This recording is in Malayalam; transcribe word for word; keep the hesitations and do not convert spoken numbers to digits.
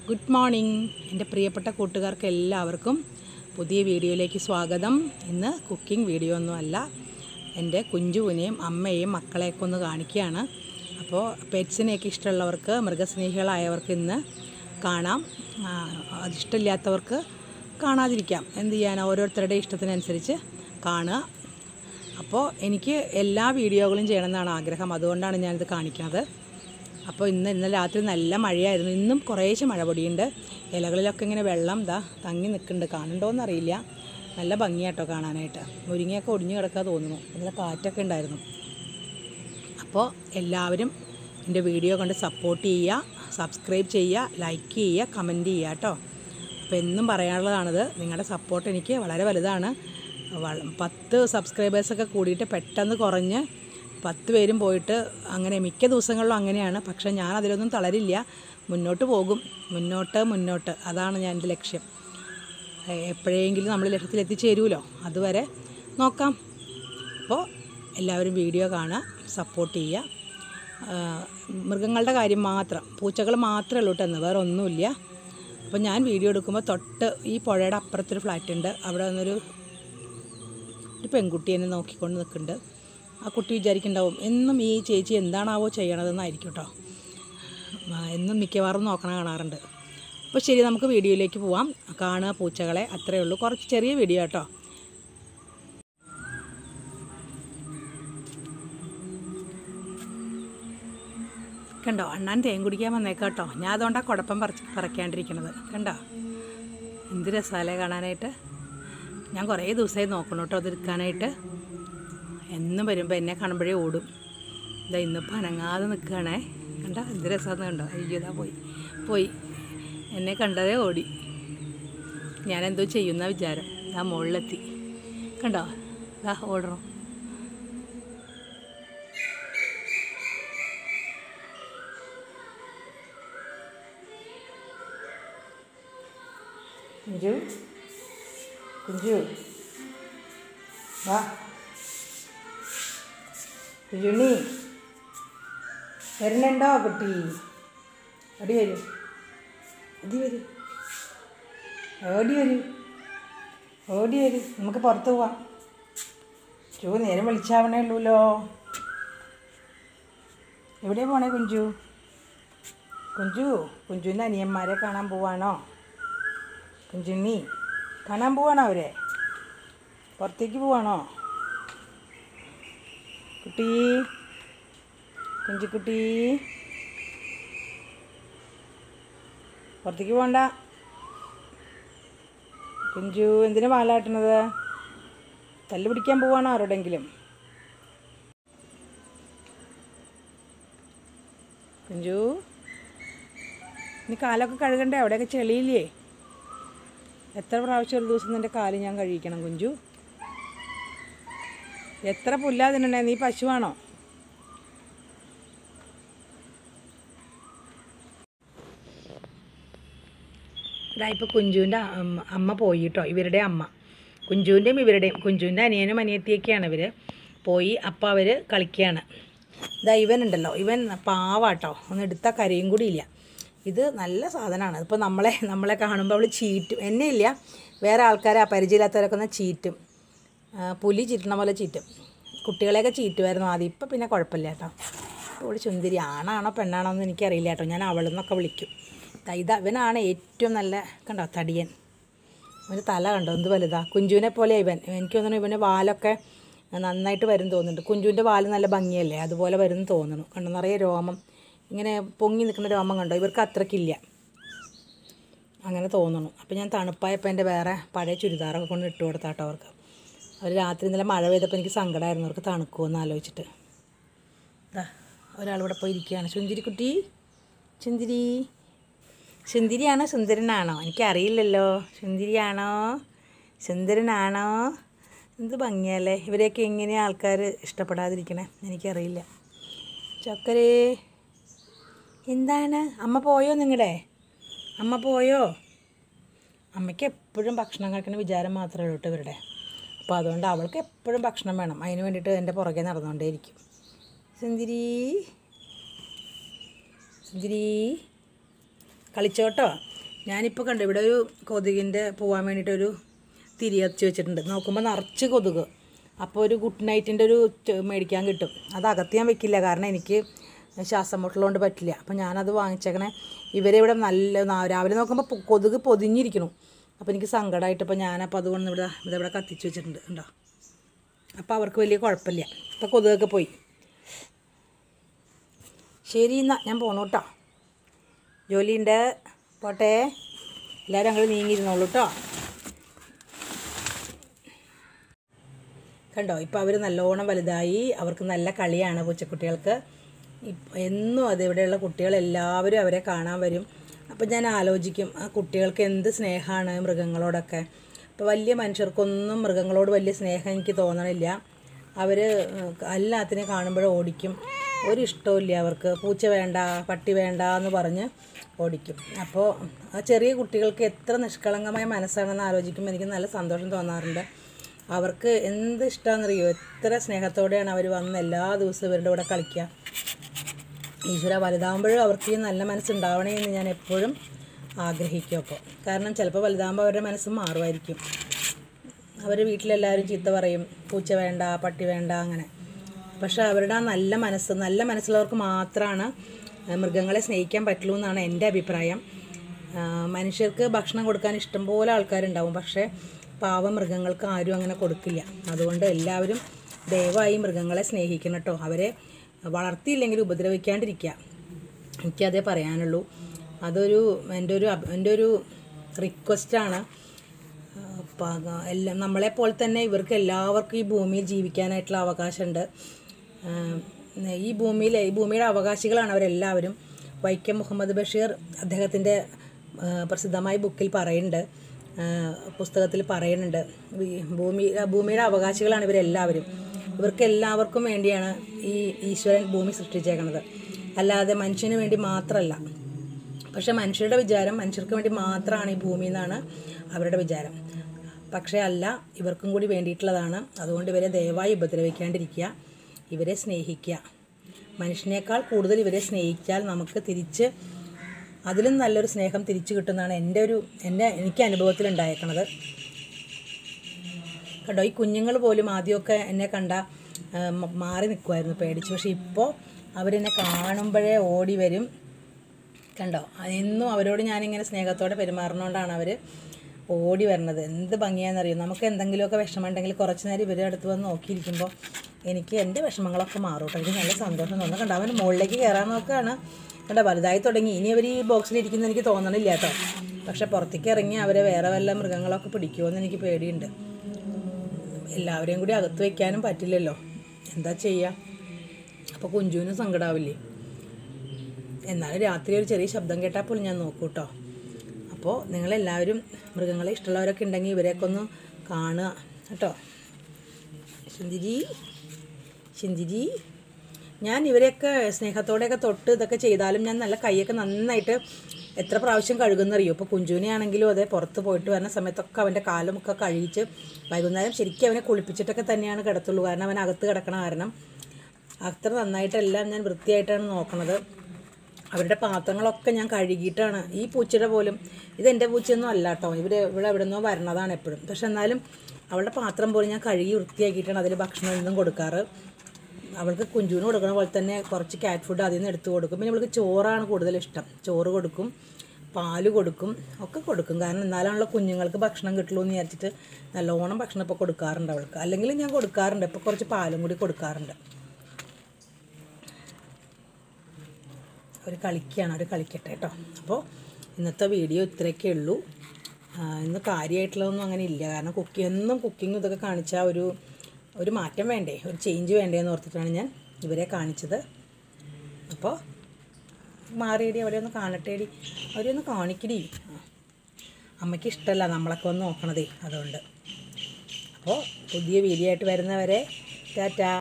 ഗുഡ് മോർണിംഗ് എൻ്റെ പ്രിയപ്പെട്ട കൂട്ടുകാർക്ക് എല്ലാവർക്കും പുതിയ വീഡിയോയിലേക്ക് സ്വാഗതം. ഇന്ന് കുക്കിംഗ് വീഡിയോ ഒന്നുമല്ല, എൻ്റെ കുഞ്ചുവിനെയും അമ്മയെയും മക്കളെയൊക്കെ ഒന്ന് കാണിക്കുകയാണ്. അപ്പോൾ പെറ്റ്സിനെയൊക്കെ ഇഷ്ടമുള്ളവർക്ക്, മൃഗസ്നേഹികളായവർക്ക് ഇന്ന് കാണാം. അതിഷ്ടമില്ലാത്തവർക്ക് കാണാതിരിക്കാം. എന്ത് ചെയ്യാൻ, ഓരോരുത്തരുടെ ഇഷ്ടത്തിനനുസരിച്ച് കാണുക. അപ്പോൾ എനിക്ക് എല്ലാ വീഡിയോകളും ചെയ്യണമെന്നാണ് ആഗ്രഹം, അതുകൊണ്ടാണ് ഞാനിത് കാണിക്കുന്നത്. അപ്പോൾ ഇന്ന് ഇന്നലെ രാത്രി നല്ല മഴയായിരുന്നു. ഇന്നും കുറേശ്ശെ മഴ പൊടിയുണ്ട്. ഇലകളിലൊക്കെ ഇങ്ങനെ വെള്ളം ദാ തങ്ങി നിൽക്കുന്നുണ്ട്. കാണുന്നുണ്ടോയെന്ന് അറിയില്ല. നല്ല ഭംഗിയാട്ടോ കാണാനായിട്ട്. മുരിങ്ങയൊക്കെ ഒടിഞ്ഞു കിടക്കുക തോന്നുന്നു. നല്ല കാറ്റൊക്കെ ഉണ്ടായിരുന്നു. അപ്പോൾ എല്ലാവരും എൻ്റെ വീഡിയോ കണ്ട് സപ്പോർട്ട് ചെയ്യുക, സബ്സ്ക്രൈബ് ചെയ്യുക, ലൈക്ക് ചെയ്യുക, കമൻറ്റ് ചെയ്യുക കേട്ടോ. അപ്പോൾ എന്നും പറയാനുള്ളതാണിത്. നിങ്ങളുടെ സപ്പോർട്ട് എനിക്ക് വളരെ വലുതാണ്. പത്ത് സബ്സ്ക്രൈബേഴ്സൊക്കെ കൂടിയിട്ട് പെട്ടെന്ന് കുറഞ്ഞ് പത്ത് പേരും പോയിട്ട് അങ്ങനെ മിക്ക ദിവസങ്ങളിലും അങ്ങനെയാണ്. പക്ഷേ ഞാൻ അതിലൊന്നും തളരില്ല, മുന്നോട്ട് പോകും. മുന്നോട്ട് മുന്നോട്ട് അതാണ് ഞാൻ എൻ്റെ ലക്ഷ്യം. എപ്പോഴെങ്കിലും നമ്മൾ ലക്ഷ്യത്തിൽ എത്തിച്ചേരുമല്ലോ, അതുവരെ നോക്കാം. അപ്പോൾ എല്ലാവരും വീഡിയോ കാണുക, സപ്പോർട്ട് ചെയ്യുക. മൃഗങ്ങളുടെ കാര്യം മാത്രം, പൂച്ചകൾ മാത്രമേ ഉള്ളൂ കേട്ടോ, വേറെ ഒന്നുമില്ല. അപ്പോൾ ഞാൻ വീഡിയോ എടുക്കുമ്പോൾ തൊട്ട് ഈ പുഴയുടെ അപ്പുറത്തൊരു ഫ്ലാറ്റ് ഉണ്ട്. അവിടെ നിന്നൊരു ഒരു പെൺകുട്ടി എന്നെ നോക്കിക്കൊണ്ട് നിൽക്കുന്നുണ്ട്. ആ കുട്ടി വിചാരിക്കുന്നുണ്ടാവും എന്നും ഈ ചേച്ചി എന്താണാവോ ചെയ്യണതെന്നായിരിക്കും കേട്ടോ. എന്നും മിക്കവാറും നോക്കണ കാണാറുണ്ട്. അപ്പോൾ ശരി, നമുക്ക് വീഡിയോയിലേക്ക് പോവാം. കാണുക പൂച്ചകളെ, അത്രയേ ഉള്ളൂ. കുറച്ച് ചെറിയ വീഡിയോ കേട്ടോ. കണ്ടോ, അണ്ണാൻ തേൻ കുടിക്കാൻ വന്നേക്കാട്ടോ. ഞാൻ അതുകൊണ്ടാണ് കുഴപ്പം പറിച്ച് പറിക്കാണ്ടിരിക്കണത്. കണ്ടോ എന്ത് രസാലേ കാണാനായിട്ട്. ഞാൻ കുറേ ദിവസമായി നോക്കണം കേട്ടോ അതെടുക്കാനായിട്ട്. എന്നും വരുമ്പോൾ എന്നെ കാണുമ്പോഴേ ഓടും. ഇതാ ഇന്നിപ്പോൾ അനങ്ങാതെ നിൽക്കുകയാണേ. കണ്ടോ എന്ത് രസമാണെന്ന് കണ്ടോ. അയ്യോ ഇതാ പോയി പോയി എന്നെ കണ്ടതേ ഓടി. ഞാനെന്തോ ചെയ്യുന്ന വിചാരം. ആ മുകളിലെത്തി കണ്ടോ, ഇതാ ഓടണം. കുഞ്ചു കുഞ്ചു വാ കുഞ്ഞുണ്ണി, വരുന്നുണ്ടോ കുട്ടി? ഓടി വരൂ, ഓടി വരൂ, ഓടി വരൂ, ഓടി വരൂ. നമുക്ക് പുറത്ത് പോവാം. ചോ നേരം വിളിച്ചാവണേ ഉള്ളൂല്ലോ. എവിടെയാണ് പോണേ കുഞ്ചു? കുഞ്ചു കുഞ്ചുവിൻ്റെ അനിയന്മാരെ കാണാൻ പോവാണോ? കുഞ്ചുണ്ണി കാണാൻ പോവാണോ? അവരെ പുറത്തേക്ക് പോവാണോ? കുട്ടി കുഞ്ചുക്കുട്ടി, പുറത്തേക്ക് പോകണ്ട. കുഞ്ചു എന്തിനാ വാലാട്ടുന്നത്? തല്ല് പിടിക്കാൻ പോവാണോ ആരോടെങ്കിലും? കുഞ്ചു നീ കാലൊക്കെ കഴുകണ്ടേ? അവിടെയൊക്കെ ചെളിയില്ലേ? എത്ര പ്രാവശ്യം ഒരു ദിവസം നിൻ്റെ കാല് ഞാൻ കഴിക്കണം കുഞ്ചു? എത്ര പുല്ലാ തിന്നണേ? നീ പശുവാണോ? ഇതാ ഇപ്പോൾ കുഞ്ചുവിൻ്റെ അമ്മ പോയി കേട്ടോ. ഇവരുടെ അമ്മ, കുഞ്ചുവിൻ്റെയും ഇവരുടെയും, കുഞ്ചുവിൻ്റെ അനിയനും അനിയത്തിയൊക്കെയാണ് ഇവർ പോയി. അപ്പോൾ അവർ കളിക്കുകയാണ്. ഇതാ ഇവനുണ്ടല്ലോ, ഇവൻ പാവാട്ടോ, ഒന്ന് എടുത്താൽ കരയും കൂടി ഇല്ല. ഇത് നല്ല സാധനമാണ്. ഇപ്പോൾ നമ്മളെ നമ്മളെ കാണുമ്പോൾ അവൾ ചീറ്റും. എന്നെ ഇല്ല, വേറെ ആൾക്കാരെ പരിചയമില്ലാത്തവരൊക്കെ ഒന്ന് ചീറ്റും. പുലി ചീറ്റണ പോലെ ചീറ്റും. കുട്ടികളെയൊക്കെ ചീറ്റുമായിരുന്നു ആദ്യം. ഇപ്പം പിന്നെ കുഴപ്പമില്ല കേട്ടോ. ഇവിടെ ചുന്തിരി ആണാണോ പെണ്ണാണോ എന്ന് എനിക്കറിയില്ല കേട്ടോ. ഞാൻ അവളെന്നൊക്കെ വിളിക്കും. ഇത് അവനാണ് ഏറ്റവും നല്ല, കണ്ടോ തടിയൻ. അവൻ്റെ തല കണ്ടോ എന്ത് വലുതാ. കുഞ്ചുവിനെ പോലെ ഇവൻ. എനിക്ക് തോന്നുന്നു ഇവന് വാലൊക്കെ നന്നായിട്ട് വരും തോന്നുന്നുണ്ട്. കുഞ്ചുവിൻ്റെ വാല് നല്ല ഭംഗിയല്ലേ, അതുപോലെ വരും തോന്നുന്നു. കണ്ടോ നിറയെ രോമം, ഇങ്ങനെ പൊങ്ങി നിൽക്കുന്ന രോമം കണ്ടോ. ഇവർക്ക് അത്രയ്ക്കില്ല, അങ്ങനെ തോന്നുന്നു. അപ്പോൾ ഞാൻ തണുപ്പായപ്പോൾ എൻ്റെ വേറെ പഴയ ചുരിദാറൊക്കെ കൊണ്ട് ഇട്ട് കൊടുത്താട്ടോ അവർക്ക്. അവർ രാത്രി ഇന്നലെ മഴ പെയ്തപ്പോൾ എനിക്ക് സങ്കടമായിരുന്നു അവർക്ക് തണുക്കുമെന്ന് ആലോചിച്ചിട്ട്. ഇതാ ഒരാളിവിടെ പോയി ഇരിക്കുകയാണ്. ചുന്തിരിക്കുട്ടി, ചുന്തിരി സുന്ദരിയാണോ സുന്ദരനാണോ എനിക്കറിയില്ലല്ലോ. സുന്ദരിയാണോ സുന്ദരനാണോ? എന്ത് ഭംഗിയല്ലേ. ഇവരെയൊക്കെ എങ്ങനെയാണ് ആൾക്കാർ ഇഷ്ടപ്പെടാതിരിക്കണേ എനിക്കറിയില്ല. ചക്കരേ എന്താണ്, അമ്മ പോയോ? നിങ്ങളുടെ അമ്മ പോയോ? അമ്മയ്ക്ക് എപ്പോഴും ഭക്ഷണം കഴിക്കുന്ന വിചാരം മാത്രമേ ഉള്ളൂ ഇവരുടെ. അപ്പോൾ അതുകൊണ്ട് അവൾക്ക് എപ്പോഴും ഭക്ഷണം വേണം. അതിന് വേണ്ടിയിട്ട് എൻ്റെ പുറകെ നടന്നുകൊണ്ടേയിരിക്കും. സുന്ദരി സുന്ദരി കളിച്ചോട്ടോ. ഞാനിപ്പോൾ കണ്ടു ഇവിടെ ഒരു കൊതുകിൻ്റെ പോകാൻ വേണ്ടിയിട്ടൊരു തിരി കത്തിച്ച് വെച്ചിട്ടുണ്ട്. നോക്കുമ്പോൾ നിറച്ച് കൊതുക്. അപ്പോൾ ഒരു ഗുഡ് നൈറ്റിൻ്റെ ഒരു മേടിക്കാൻ കിട്ടും. അത് അകത്ത് ഞാൻ വെക്കില്ല, കാരണം എനിക്ക് ശ്വാസം മുട്ടലുകൊണ്ട് പറ്റില്ല. അപ്പോൾ ഞാനത് വാങ്ങിച്ചേക്കണേ. ഇവരെ ഇവിടെ നല്ല രാവിലെ നോക്കുമ്പോൾ കൊതുക് പൊതിഞ്ഞിരിക്കണം. അപ്പോൾ എനിക്ക് സങ്കടമായിട്ട് ഇപ്പോൾ ഞാനപ്പോൾ അതുകൊണ്ട് ഇവിടെ ഇതവിടെ കത്തിച്ച് വെച്ചിട്ടുണ്ട് ഉണ്ടോ. അപ്പോൾ അവർക്ക് വലിയ കുഴപ്പമില്ല. ഇപ്പോൾ കൊതുകൊക്കെ പോയി. ശരി എന്നാൽ ഞാൻ പോണു കേട്ടോ. ജോലിയുണ്ട്, പോട്ടെ. എല്ലാവരും അങ്ങോട്ട് നീങ്ങിയിരുന്നോളൂ കേട്ടോ. കണ്ടോ, ഇപ്പോൾ അവർ നല്ലോണം വലുതായി. അവർക്ക് നല്ല കളിയാണ് പൂച്ചക്കുട്ടികൾക്ക്. എന്നും അത് ഇവിടെയുള്ള കുട്ടികളെല്ലാവരും അവരെ കാണാൻ വരും. അപ്പോൾ ഞാൻ ആലോചിക്കും ആ കുട്ടികൾക്ക് എന്ത് സ്നേഹമാണ് മൃഗങ്ങളോടൊക്കെ. ഇപ്പോൾ വലിയ മനുഷ്യർക്കൊന്നും മൃഗങ്ങളോട് വലിയ സ്നേഹം എനിക്ക് തോന്നണില്ല. അവർ എല്ലാത്തിനെയും കാണുമ്പോഴും ഓടിക്കും. ഒരു ഇഷ്ടമില്ല അവർക്ക്. പൂച്ച വേണ്ട, പട്ടി വേണ്ട എന്ന് പറഞ്ഞ് ഓടിക്കും. അപ്പോൾ ആ ചെറിയ കുട്ടികൾക്ക് എത്ര നിഷ്കളങ്കമായ മനസ്സാണെന്ന് ആലോചിക്കുമ്പോൾ എനിക്ക് നല്ല സന്തോഷം തോന്നാറുണ്ട്. അവർക്ക് എന്ത് ഇഷ്ടമാണെന്നറിയോ, എത്ര സ്നേഹത്തോടെയാണ് അവർ വന്ന് എല്ലാ ദിവസവും ഇവരുടെ കൂടെ കളിക്കുക. ഈശ്വര, വലുതാകുമ്പോഴും അവർക്ക് ഈ നല്ല മനസ്സുണ്ടാവണേ എന്ന് ഞാൻ എപ്പോഴും ആഗ്രഹിക്കും. അപ്പോൾ കാരണം ചിലപ്പോൾ വലുതാകുമ്പോൾ അവരുടെ മനസ്സും മാറുമായിരിക്കും. അവർ വീട്ടിലെല്ലാവരും ചീത്ത പറയും, പൂച്ച വേണ്ട, പട്ടി വേണ്ട അങ്ങനെ. പക്ഷേ അവരുടെ ആ നല്ല മനസ്സ്, നല്ല മനസ്സുള്ളവർക്ക് മാത്രമാണ് മൃഗങ്ങളെ സ്നേഹിക്കാൻ പറ്റുള്ളൂ എന്നാണ് എൻ്റെ അഭിപ്രായം. മനുഷ്യർക്ക് ഭക്ഷണം കൊടുക്കാൻ ഇഷ്ടംപോലെ ആൾക്കാരുണ്ടാവും, പക്ഷേ പാവം മൃഗങ്ങൾക്ക് ആരും അങ്ങനെ കൊടുക്കില്ല. അതുകൊണ്ട് എല്ലാവരും ദയവായി മൃഗങ്ങളെ സ്നേഹിക്കണം കേട്ടോ. അവരെ വളർത്തിയില്ലെങ്കിൽ ഉപദ്രവിക്കാണ്ടിരിക്കുക. എനിക്കതേ പറയാനുള്ളൂ. അതൊരു എൻ്റെ ഒരു എൻ്റെ ഒരു റിക്വസ്റ്റാണ്. എല്ലാം നമ്മളെപ്പോലെ തന്നെ ഇവർക്ക് എല്ലാവർക്കും ഈ ഭൂമിയിൽ ജീവിക്കാനായിട്ടുള്ള അവകാശമുണ്ട്. ഈ ഭൂമിയിൽ ഈ ഭൂമിയുടെ അവകാശികളാണ് അവരെല്ലാവരും. വൈക്കം മുഹമ്മദ് ബഷീർ അദ്ദേഹത്തിൻ്റെ പ്രസിദ്ധമായ ബുക്കിൽ പറയുന്നുണ്ട്, പുസ്തകത്തിൽ പറയുന്നുണ്ട്, ഭൂമി ഭൂമിയുടെ അവകാശികളാണ് ഇവരെല്ലാവരും. ഇവർക്ക് എല്ലാവർക്കും വേണ്ടിയാണ് ഈ ഈശ്വരൻ ഭൂമി സൃഷ്ടിച്ചേക്കുന്നത്, അല്ലാതെ മനുഷ്യന് വേണ്ടി മാത്രമല്ല. പക്ഷേ മനുഷ്യരുടെ വിചാരം മനുഷ്യർക്ക് വേണ്ടി മാത്രമാണ് ഈ ഭൂമി എന്നാണ് അവരുടെ വിചാരം. പക്ഷേ അല്ല, ഇവർക്കും കൂടി വേണ്ടിയിട്ടുള്ളതാണ്. അതുകൊണ്ട് ഇവരെ ദയവായി ഉപദ്രവിക്കാണ്ടിരിക്കുക, ഇവരെ സ്നേഹിക്കുക. മനുഷ്യനേക്കാൾ കൂടുതൽ ഇവരെ സ്നേഹിച്ചാൽ നമുക്ക് തിരിച്ച് അതിലും നല്ലൊരു സ്നേഹം തിരിച്ചു കിട്ടുന്നതാണ് എൻ്റെ ഒരു എൻ്റെ എനിക്ക് അനുഭവത്തിലുണ്ടായേക്കണത്. കണ്ടോ, ഈ കുഞ്ഞുങ്ങൾ പോലും ആദ്യമൊക്കെ എന്നെ കണ്ട മാറി നിൽക്കുമായിരുന്നു പേടിച്ച്. പക്ഷേ ഇപ്പോൾ അവരെന്നെ കാണുമ്പോഴേ ഓടി വരും. കണ്ടോ, എന്നും അവരോട് ഞാനിങ്ങനെ സ്നേഹത്തോടെ പെരുമാറുന്നതുകൊണ്ടാണ് അവർ ഓടി വരണത്. എന്ത് ഭംഗിയാണെന്നറിയും. നമുക്ക് എന്തെങ്കിലുമൊക്കെ വിഷമമുണ്ടെങ്കിൽ കുറച്ച് നേരം ഇവരുടെ അടുത്ത് വന്ന് നോക്കിയിരിക്കുമ്പോൾ എനിക്ക് എൻ്റെ വിഷമങ്ങളൊക്കെ മാറും കേട്ടോ. എനിക്ക് നല്ല സന്തോഷം തോന്നുന്നു. കണ്ടോ, അവൻ മുകളിലേക്ക് കയറാൻ നോക്കുകയാണ്. കണ്ടോ, വലുതായി തുടങ്ങി. ഇനി അവർ ഈ ബോക്സിലിരിക്കുന്ന എനിക്ക് തോന്നണില്ല കേട്ടോ. പക്ഷെ പുറത്തേക്ക് ഇറങ്ങി അവരെ വേറെ വല്ല മൃഗങ്ങളൊക്കെ പിടിക്കുമോയെന്ന് എനിക്ക് പേടിയുണ്ട്. എല്ലാവരെയും കൂടി അകത്ത് വയ്ക്കാനും പറ്റില്ലല്ലോ, എന്താ ചെയ്യുക. അപ്പോൾ കുഞ്ചുവിനും സങ്കടാവില്ലേ. എന്നാലും രാത്രി ഒരു ചെറിയ ശബ്ദം കേട്ടാൽ പോലും ഞാൻ നോക്കൂ കേട്ടോ. അപ്പോൾ നിങ്ങളെല്ലാവരും മൃഗങ്ങളെ ഇഷ്ടമുള്ളവരൊക്കെ ഉണ്ടെങ്കിൽ ഇവരെയൊക്കെ ഒന്ന് കാണുക കേട്ടോ. ശിന്തിരി ശിന്തിരി ഞാൻ ഇവരെയൊക്കെ സ്നേഹത്തോടെയൊക്കെ തൊട്ട് ഇതൊക്കെ ചെയ്താലും ഞാൻ നല്ല കൈയൊക്കെ നന്നായിട്ട് എത്ര പ്രാവശ്യം കഴുകുന്നറിയോ. ഇപ്പോൾ കുഞ്ചുവിനെ ആണെങ്കിലും അതെ, പുറത്ത് പോയിട്ട് വരുന്ന സമയത്തൊക്കെ അവൻ്റെ കാലുമൊക്കെ കഴുകിച്ച് വൈകുന്നേരം ശരിക്കും അവനെ കുളിപ്പിച്ചിട്ടൊക്കെ തന്നെയാണ് കിടത്തുള്ളൂ. കാരണം അവൻ അകത്ത് കിടക്കണ കാരണം അത്ര നന്നായിട്ടെല്ലാം ഞാൻ വൃത്തിയായിട്ടാണ് നോക്കണത്. അവരുടെ പാത്രങ്ങളൊക്കെ ഞാൻ കഴുകിയിട്ടാണ്. ഈ പൂച്ചയുടെ പോലും, ഇതെൻ്റെ പൂച്ചയൊന്നും അല്ല കേട്ടോ, ഇവർ ഇവിടെ എവിടെ നിന്നോ വരണതാണ് എപ്പോഴും. പക്ഷെ എന്നാലും അവളുടെ പാത്രം പോലും ഞാൻ കഴുകി വൃത്തിയാക്കിയിട്ടാണ് അതിൽ ഭക്ഷണം എന്നും കൊടുക്കാറ്. അവൾക്ക് കുഞ്ചുവിന് കൊടുക്കുന്ന പോലെ തന്നെ കുറച്ച് ക്യാറ്റ് ഫുഡ് അതിൽ നിന്ന് എടുത്ത് കൊടുക്കും. പിന്നെ അവൾക്ക് ചോറാണ് കൂടുതൽ ഇഷ്ടം. ചോറ് കൊടുക്കും, പാല് കൊടുക്കും, ഒക്കെ കൊടുക്കും. കാരണം എന്നാലാണല്ലോ കുഞ്ഞുങ്ങൾക്ക് ഭക്ഷണം കിട്ടുള്ളൂ എന്ന് വിചാരിച്ചിട്ട് നല്ലോണം ഭക്ഷണം ഇപ്പോൾ കൊടുക്കാറുണ്ട് അവൾക്ക്. അല്ലെങ്കിൽ ഞാൻ കൊടുക്കാറുണ്ട്, ഇപ്പോൾ കുറച്ച് പാലും കൂടി കൊടുക്കാറുണ്ട്. അവർ കളിക്കുകയാണ്, അവർ കളിക്കട്ടെ കേട്ടോ. അപ്പോൾ ഇന്നത്തെ വീഡിയോ ഇത്രയൊക്കെ ഉള്ളൂ. ഇന്ന് കാര്യമായിട്ടുള്ളതൊന്നും അങ്ങനെ ഇല്ല. കാരണം കുക്കി എന്നും കുക്കിങ്ങും ഇതൊക്കെ കാണിച്ചാൽ ഒരു ഒരു മാറ്റം വേണ്ടേ, ഒരു ചേഞ്ച് വേണ്ടേ എന്ന് ഓർത്തിട്ടാണ് ഞാൻ ഇവരെ കാണിച്ചത്. അപ്പോൾ മാറിയടി, അവരെ ഒന്ന് കാണട്ടേടി, അവരെ ഒന്ന് കാണിക്കടി. അമ്മയ്ക്ക് ഇഷ്ടമല്ല നമ്മളൊക്കെ ഒന്ന് നോക്കണതേ, അതുകൊണ്ട്. അപ്പോൾ പുതിയ വീഡിയോ ആയിട്ട് വരുന്നവരെ ടാറ്റാ.